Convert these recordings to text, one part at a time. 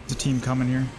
There's a team coming here.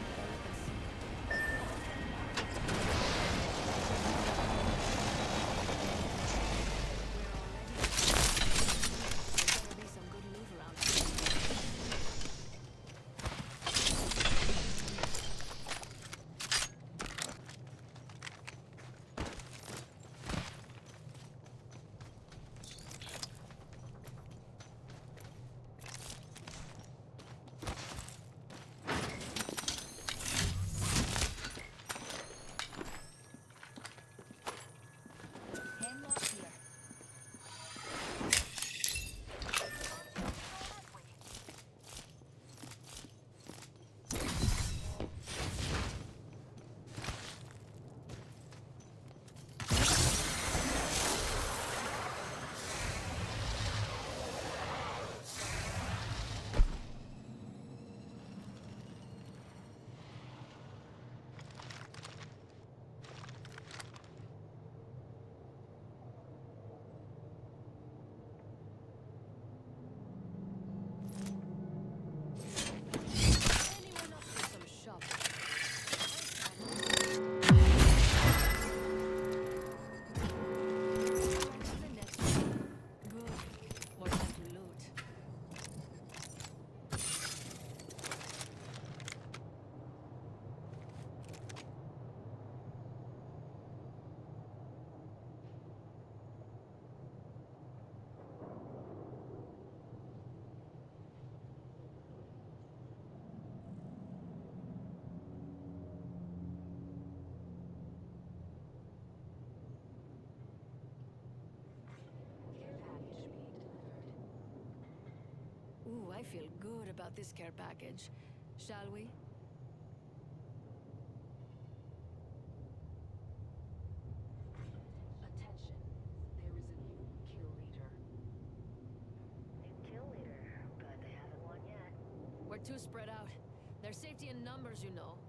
Ooh, I feel good about this care package. Shall we? Attention, there is a new kill leader. New kill leader, but they haven't won yet. We're too spread out. There's safety in numbers, you know.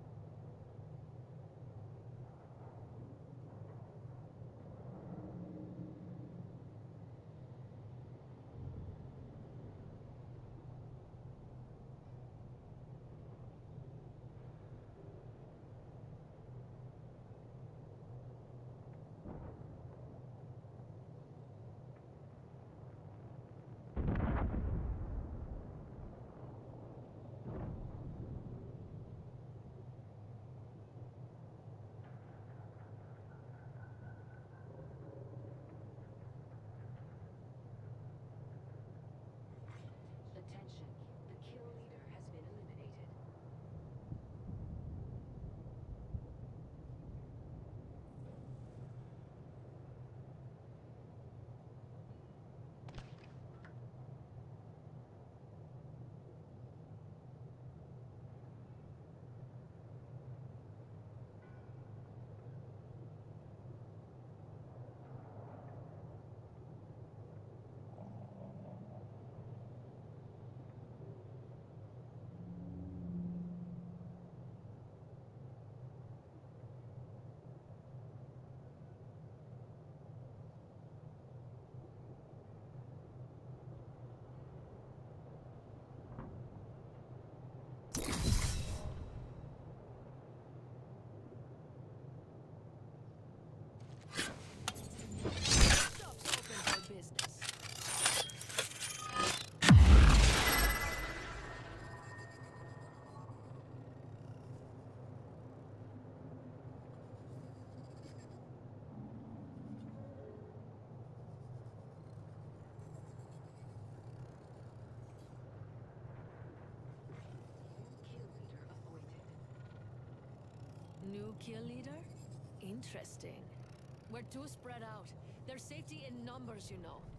Attention, the kill leader has been eliminated. Shop's open for business. New kill leader appointed. New kill leader? Interesting. We're too spread out. There's safety in numbers, you know.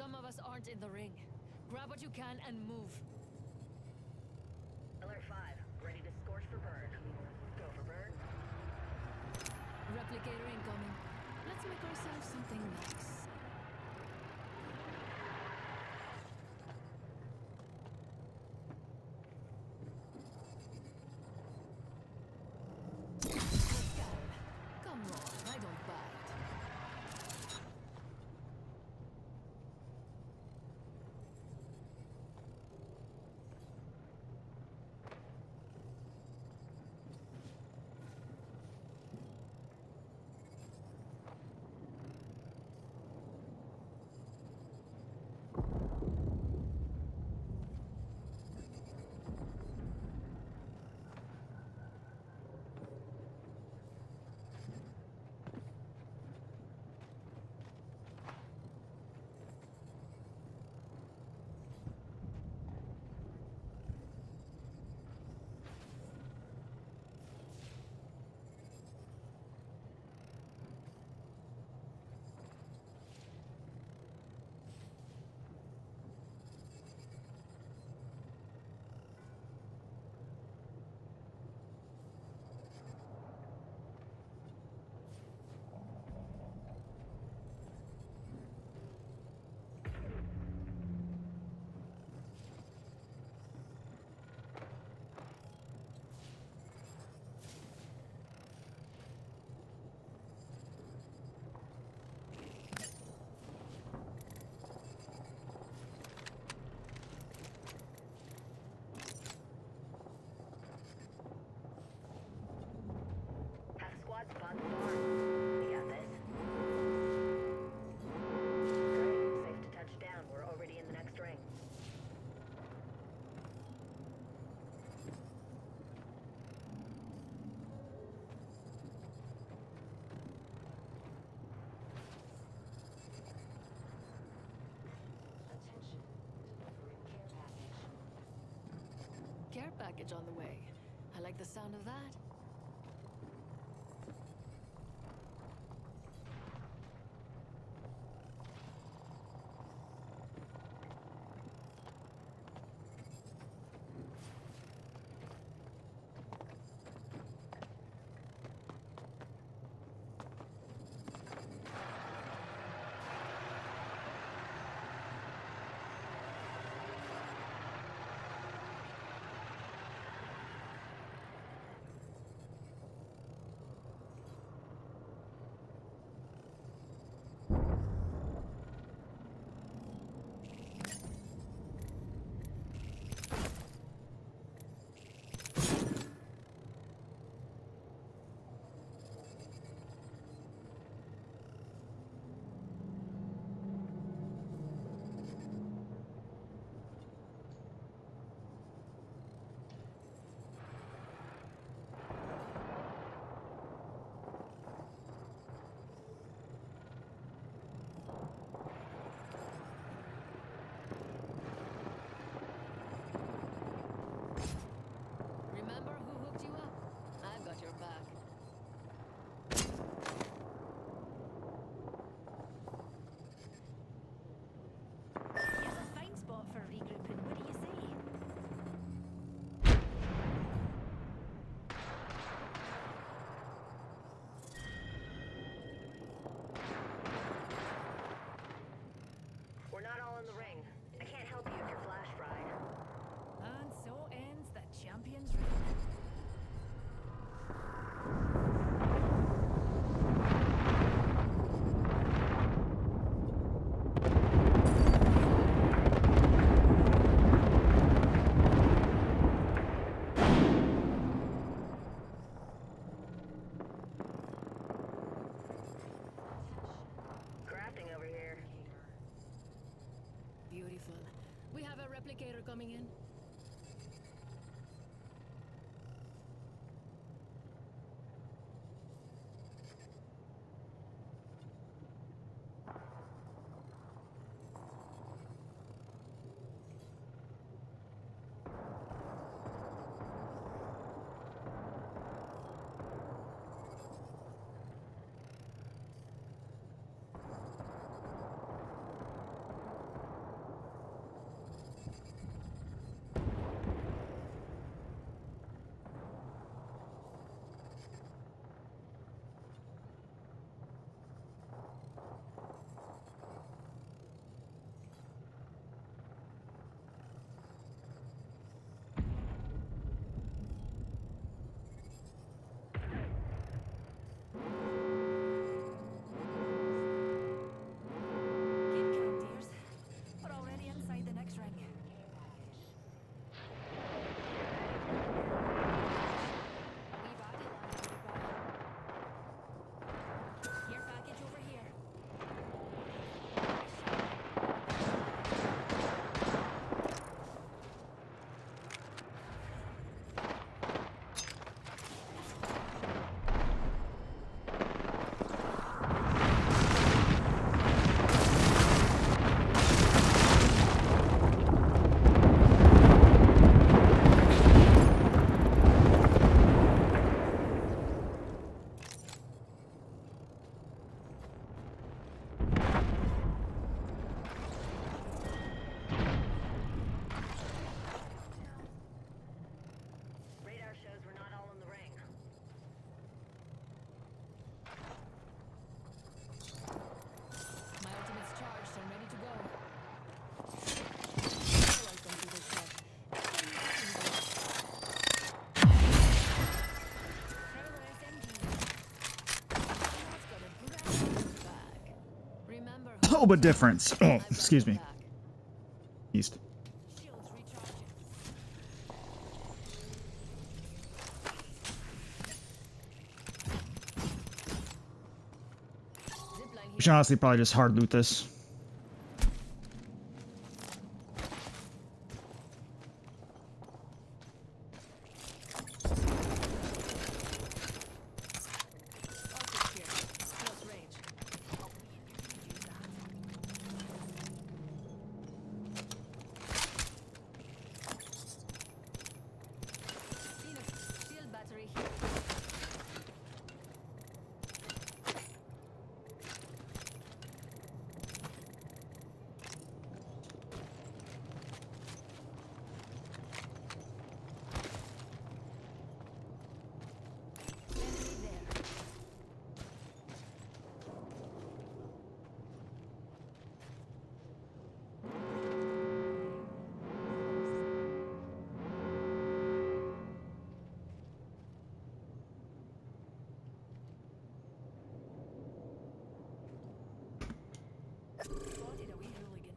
Some of us aren't in the ring. Grab what you can and move. Alert 5, ready to scorch for burn. Go for burn. Replicator incoming. Let's make ourselves something nice. Come on, I don't bite. Squad spot the farm. You got this? Great. Safe to touch down. We're already in the next ring. Attention. Delivering care package. Care package on the way. I like the sound of that. Remember who hooked you up? I've got your back. Here's a fine spot for regrouping. What do you say? We're not all in the ring. I can't help you if you're flash fried. And so ends the Champions Ring. Crafting over here. Beautiful. We have a replicator coming in. little bit different. Oh, excuse me. East. Shields recharging. Zipline We should honestly probably just hard loot this. Optics here. Close range. Phoenix, shield battery here. Enemy there. Spotted a wee hooligan.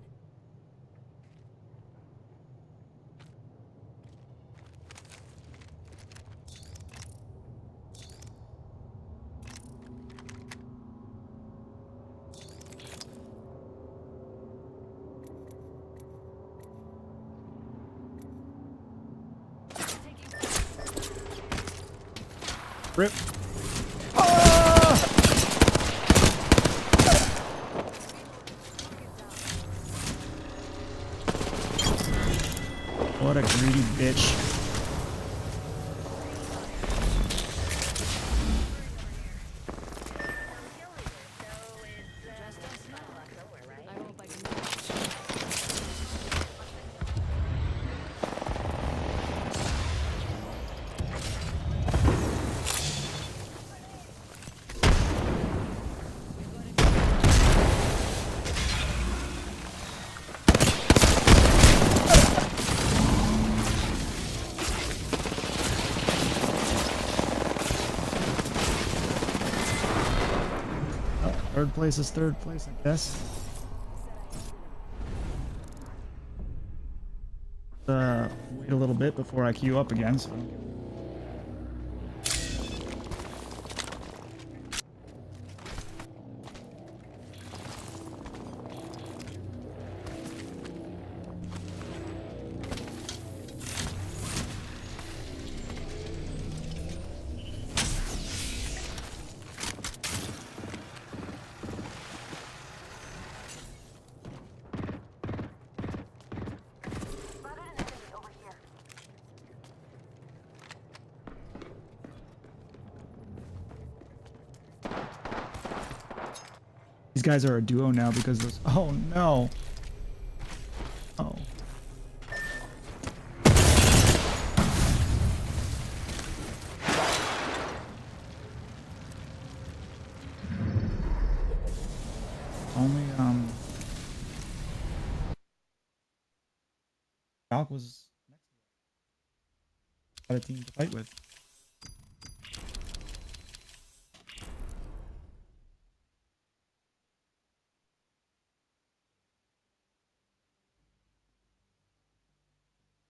Taking Rip. Ah! What a greedy bitch. just us now. Somewhere, right? I hope I can manage. Oh, third place is third place, I guess. Wait a little bit before I queue up again. So. These guys are a duo now because those. Oh no. Oh. Only Doc was next to us. Got a team to fight with.